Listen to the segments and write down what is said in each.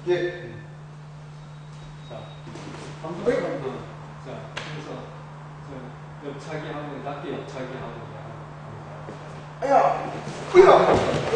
예. 자, 한번 더. 자, 그래서 옆차기 하고 낮게 옆차기 하고 아야! 으야!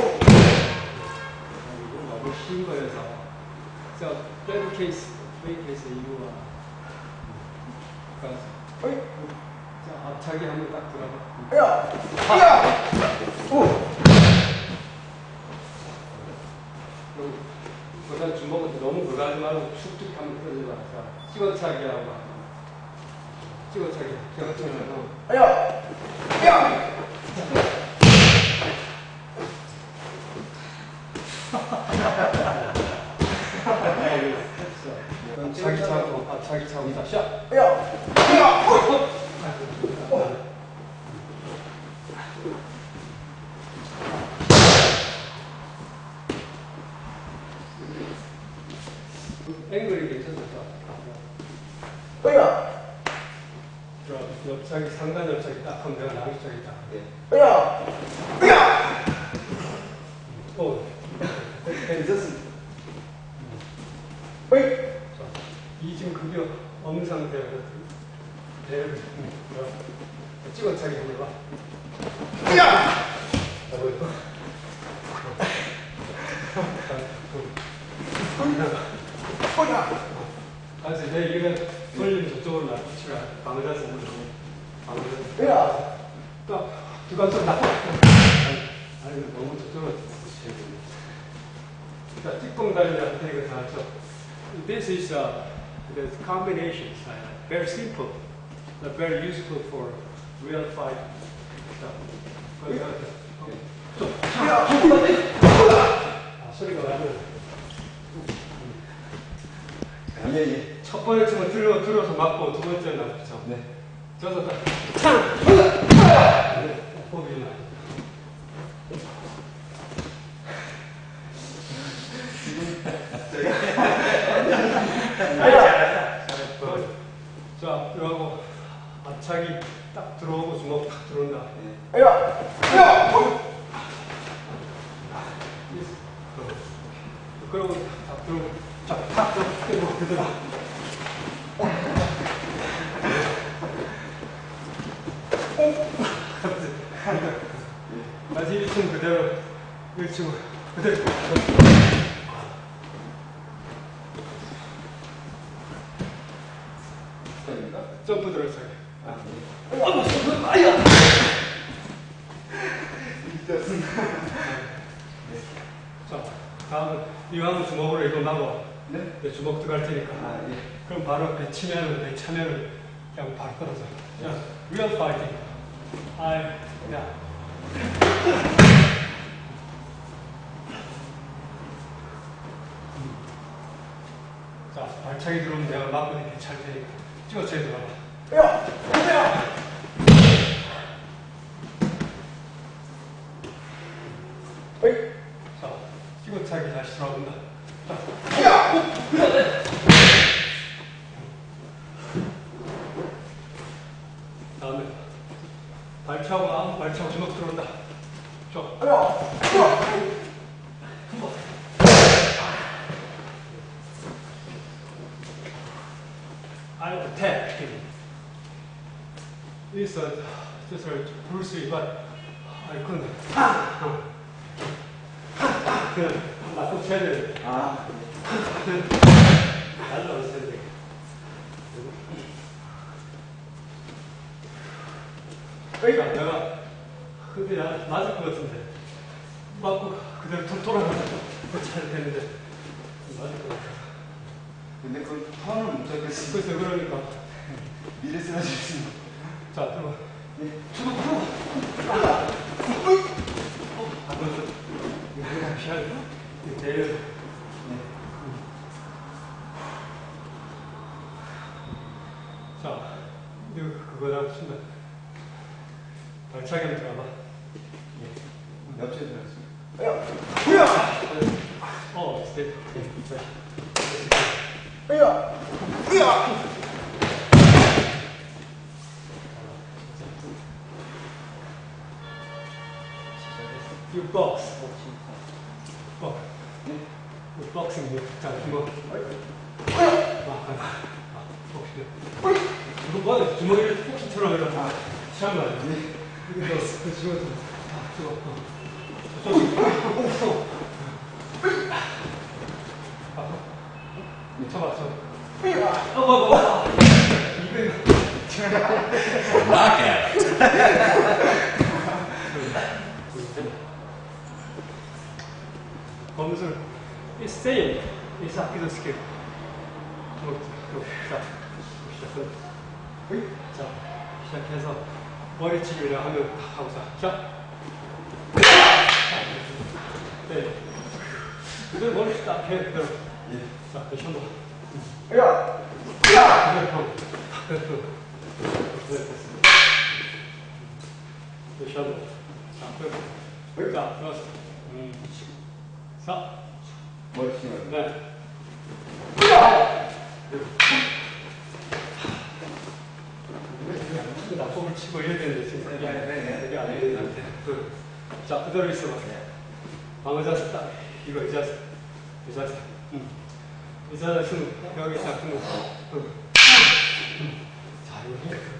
이거 너무 쉬운 거여서 자, 백케이스 이유와 자, 앞차기 한번 딱 들어가. 아야! 으야! 오! 그다음 주먹은 너무 그거 하지 말고 축축 하면 그러지 마. 자, 찍어차기 하고 찍어차기 하고 아야! 야! 자기 차고 자기 차고 자 샷. 야! 야! 앵글이 괜찮았다. 야! 옆차기 상단 옆차기 딱 하면 내가 나올 차기 딱. 야! 야! 오. 괜찮습니다. 이 지금 그게 없는 상태에서 배를 찍어차기 해봐. 야! 그래서 내 이런 돌리면 저쪽으로 놔두치라. 방어자세 방어자세. 야! 두 감성 나. 아니 너무 저쪽으로 붙여야 돼. 자, 찌꺼기 다리한테 이거 다 쳐. This is the combinations. Very simple, but very useful for real fight. 자, 소리가 나면. 예, 예. 첫 번째 춤은 들어서 맞고 두 번째는 안 붙여. 네. 저서 딱. 호흡이 나. 자, 그러고 앞차기 딱 들어오고 주먹 딱 들어온다. 야! 야! 그러고 딱 들어오고 탁 들어오고 그대로. 다시 1층 그대로 1층 그대로. 점프 들어차기. 아야! 자, 다음은 이왕 주먹으로 이거 나고 네? 내 주먹 들어갈 테니까. 아, 예. 그럼 바로 배 차면은 그냥 바로 떨어져. 자, real fighting. 야. 자, 발차기 들어오면 내가 막고 이렇게 찰 테니까 찍어쳐야 들어가. 야! 야! 자, 찍어차기 다시 들어간다. 자, 야! 다음에 발차고 주먹 들어온다. 자, 야! 야! I'll attack him. This just Bruce Lee, but I couldn't. 그냥 맞고 쳐야 돼. 아. 날라와서 쳐야 돼. 그러니까 내가 근데 맞을 것 같은데 맞고 그대로 돌아가서 쳐야 되는데 맞을 것 같아. 근데 그 턴을 못 잡겠어. 그래서 그러니까 미래 쓰러질 수 있는. 자 들어봐. 네. 주먹 하면서 이거 피하고 내려. 네. 자 이거 그거랑 친다. 발차기 한번 들어봐. 옆에 들어갔습니다. 야! 야! 스텝. 야! 야! You box. 네. 박싱. 자, 주먹. 이거 뭐, 주먹이를 폭신처럼 이렇게 취한 거 아니야? 그 주먹 좀. 쳐봐, 쳐봐. 검술, it's same. It's a skill. 자, 시작해서 머리치기를 하면 딱 하고 자. 네. 그대로 머리치 딱 해. 그대로. 자, 다시 한 번. 야! 그대로. 다시 한 번. 자, 그대로. 자, 들어왔어. 4. 머리 치면. 네. 나폭을 치고 이래야 되는데 지금 이게 안 되는 상태. 자, 그대로 있어봐. 방어 자세 딱 이거 이 자세. 이 자세. 이 자세는 여기 딱 끊어. 자, 이거 해.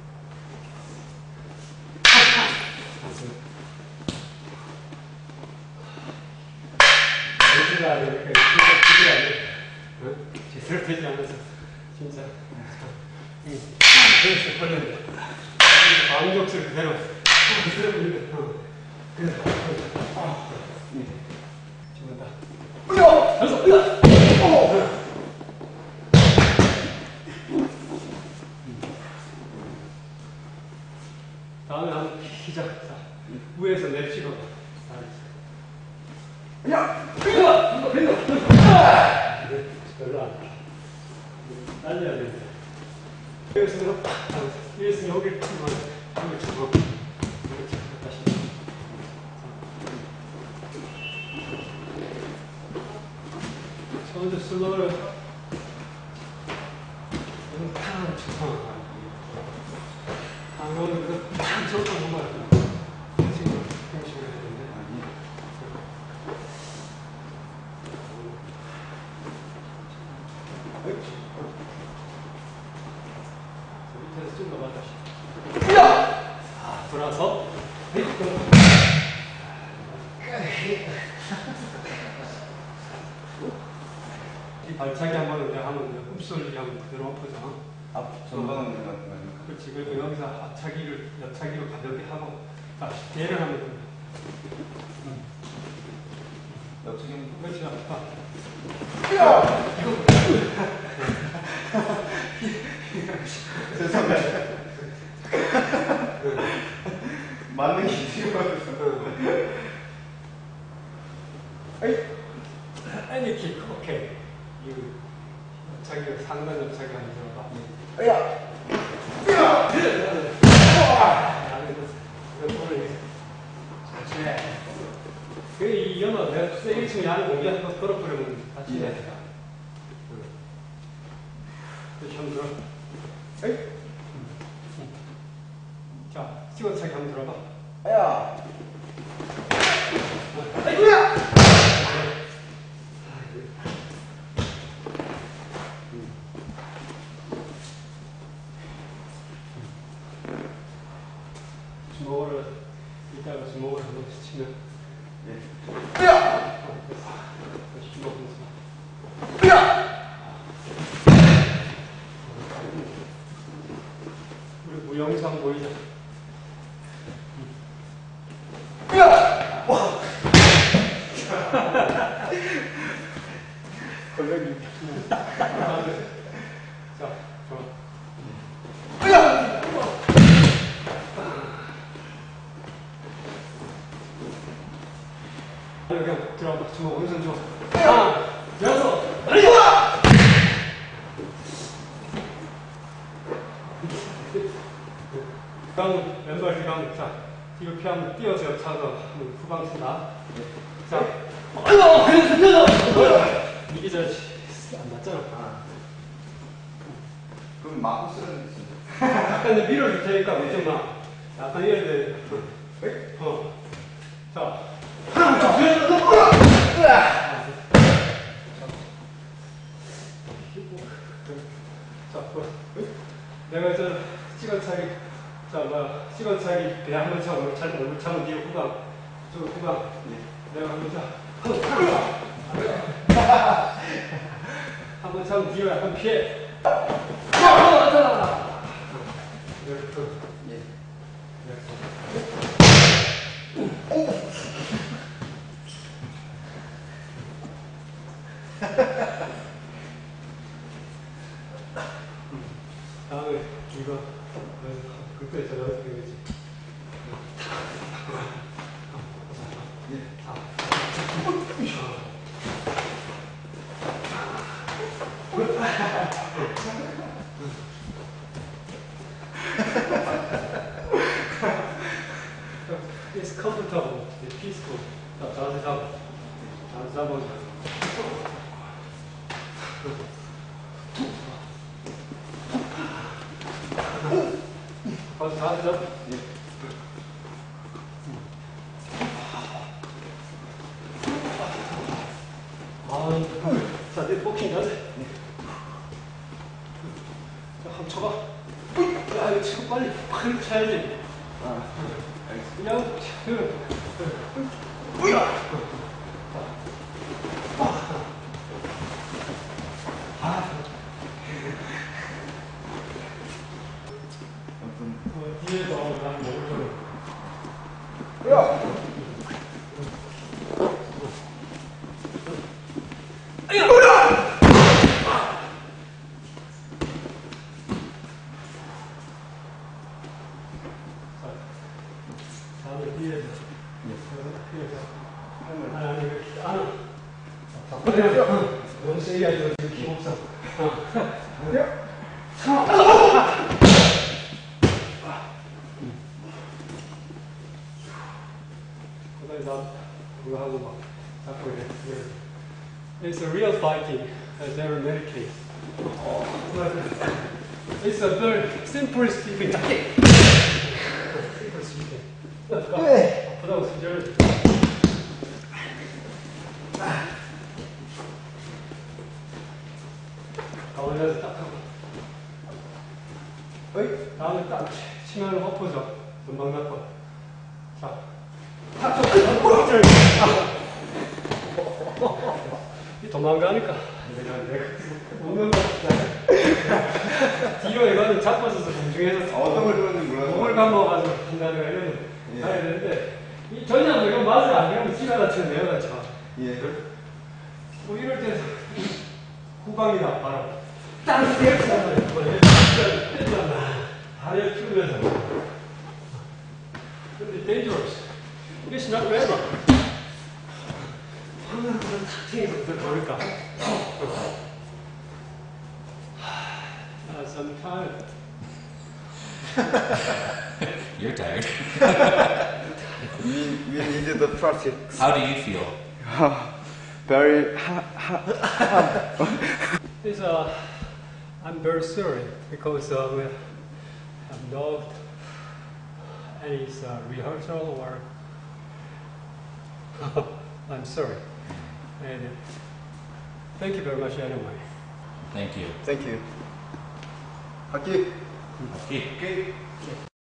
제대로 안 돼. 제대로 안 돼. 제대로 되지 않아서 진짜. 그래서 걸렸네. 방격술 그대로. 그대로 걸리네. 그대로. 죽는다. 다음에 한번 시작. 자, 위에서 내리치고. 야! 별로 안 돼. 날려야 되는데. 여기서 딱, 여기서 여기를 치면, 여기를 치고, 여기를 치고, 다시. 처음부터 슬로우를, 여기는 탕 치고, 방금은 그거 탕 쳐서 정말, 지금 형식을 해야 되는데. 밑에서 좀 더 맞다시. 돌아서. 이 발차기 한 번은 내가 하면 흡수를 하면 그대로 엎어져. 앞 전방은 있는 것 같은 거 그렇지. 그리고 여기서 앞차기를 옆차기로 가볍게 하고 다시 대를 하면 됩니다. 옆쪽에 그렇지. 죄송합니다. 맞는 게 싫어서. 애니 킥, 오케이. 이거 자기가 상단 옆차기 하는 거 봐. 야! 이 연어 내가 세게 치면 안에 공기 한 번 걸어버리면 다시 해야 돼. 한번 들어. 자, 찍어차기 한번 들어봐. 야! 아이고야! 주먹을 이따가 주먹을 한번 치면. 야! 주먹 분수. 우리 무영상 보이자. 걸레기. 자, 좋아. 여기 들어가. 주먹 오른손 줘. 하나, 여섯, 달려! 왼발 기강. 자, 뒤로 피하면 뛰어서 차서 후방 쓴다. 자, 이게 안 맞잖아. 그럼 마구 쓰는 게 약간 이제 밀어줄 테니까 걱정 마. 약간 이래야 돼. 자, 하나, 둘, 셋, 그냥 한번 차고 얼굴 차면 뒤에 후방. 저 후방. 내가 한번 차. 한번 차면 뒤에 약간 피해. 예. 다음에 이거 그때 전화 드리겠지. It's comfortable, it's peaceful. 자세 잡아. 자세 잡아. 자세 잡아. 자, 내 복싱 자세. 자, 한번 쳐봐. 야, 이거 치고 빨리 쳐야지. 그냥 뒤에서 난 먹을 야! 다음에 뒤에서 너무 세게 하지 마. 힘 없어. 그다음에 나 그거 하고 막 자꾸 이래. It's a real fighting, as ever medicate. It's a very simple speaking. Simple speaking. 아프다고 진짜로. 가운데서 딱 하고. 어이? 다음에 딱 치면 엎어져. 금방 나빠. 자. 탁 쳐. 이 도망가니까. 내가 먹는 거. 뒤로 이거는 잡아서서 공중에서. 어떤 걸 들었는지 몰라서. 목을 감아가지고 한다든가 이러면 가야 되는데. 이 전혀 이거 맛을 안 되면 지가 다치면 내가 다쳐. 예. 뭐 이럴 때 후방이 나빠라. 땅 때렸잖아. 다리를 펴면서. 근데 dangerous. It's not ready. 방금 그런 탁팅에서 그럴까? I'm tired. You're tired. We needed the practice. How do you feel? Very It's, I'm very sorry because we have not any rehearsal or I'm sorry. And thank you very much anyway. Thank you. Thank you. 학기. Okay. 오케이.